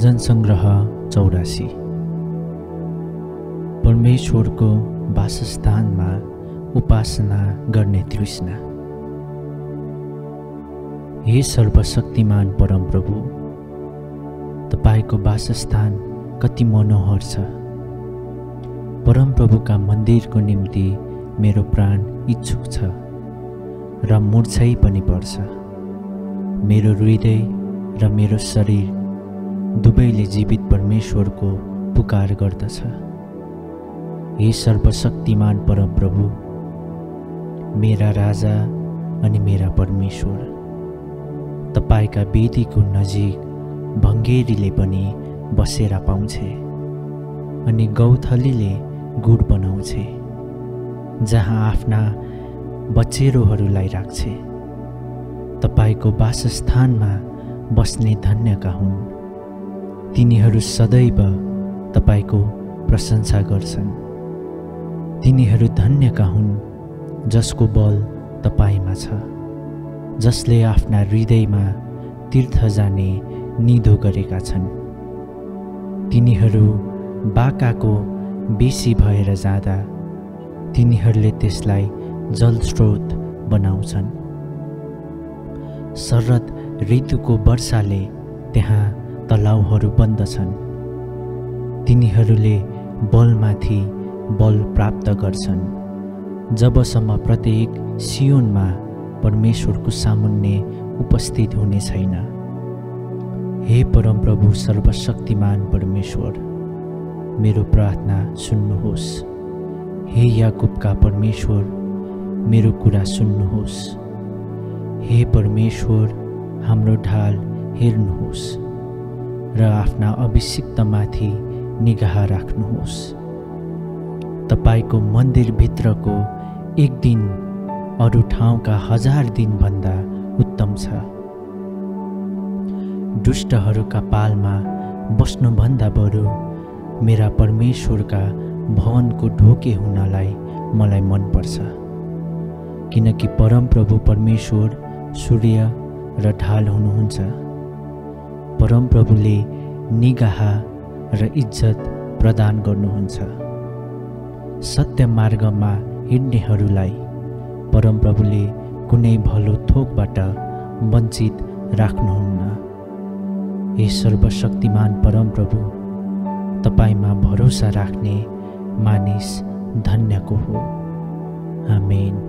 भजन संग्रह 84। परमेश्वरको वासस्थानमा उपासना गर्ने तृष्णा। हे सर्वशक्तिमान परमप्रभु, तपाईको वासस्थान कति मनोहर छ। परमप्रभुका मन्दिरको निम्ति मेरो प्राण इच्छुक छ र मूर्छै पनि पर्छ। मेरो हृदय र मेरो शरीर दुवैले जीवित परमेश्वरको पुकार गर्दछ। हे सर्वशक्तिमान परमप्रभु, मेरा राजा अनि मेरा परमेश्वर, तपाईका वेदीको नजिक भङ्गेरीले पनि बसेर पाउँछे अनि गौथलीले गुड बनाउँछे, जहाँ आफ्ना बच्चेरोहरूलाई राख्छे। तपाईको वासस्थानमा बस्ने धन्यका हुन्, तिनीहरू सदैव तपाईको प्रशंसा गर्छन्। तिनीहरू धन्यका हुन् जसको बल तपाईमा छ, जसले आफ्ना हृदयमा तीर्थ जाने निधो गरेका छन्। तिनीहरू बाकाको बेसी भएर जाँदा तिनीहरूले त्यसलाई जलस्रोत बनाउँछन्। शरद ऋतुको वर्षाले त्यहाँ तलाउहरू बन्दछन्। तिनीहरूले बलमाथि बल प्राप्त गर्छन्, जबसम्म प्रत्येक सियोनमा परमेश्वरको सामुन्ने उपस्थित हुने छैन। हे परमप्रभु सर्वशक्तिमान परमेश्वर, मेरो प्रार्थना सुन्नुहोस्। हे याकूबका परमेश्वर, मेरो कुरा सुन्नुहोस्। हे परमेश्वर, हाम्रो ढाल हेर्नुहोस् र आफ्ना अभिषिक्तमाथि निगाह राख्नुहोस्। तपाईको मन्दिरभित्रको एक दिन अरू ठाउँका 1000 दिनभन्दा उत्तम छ। दुष्टहरूका पालमा बस्नुभन्दा बरु मेरा परमेश्वरका भवनको ढोके हुनलाई मलाई मनपर्छ, किनकि परमप्रभु परमेश्वर सूर्य र ढाल हुनुहुन्छ। परमप्रभुले निगाह र इज्जत प्रदान गर्नुहुन्छ। सत्य मार्गमा हिँड्नेहरूलाई परमप्रभुले कुनै भलो थोकबाट वञ्चित राख्नुहुन्न। हे सर्वशक्तिमान परमप्रभु, तपाईमा भरोसा राख्ने मानिस धन्यको हो। आमेन।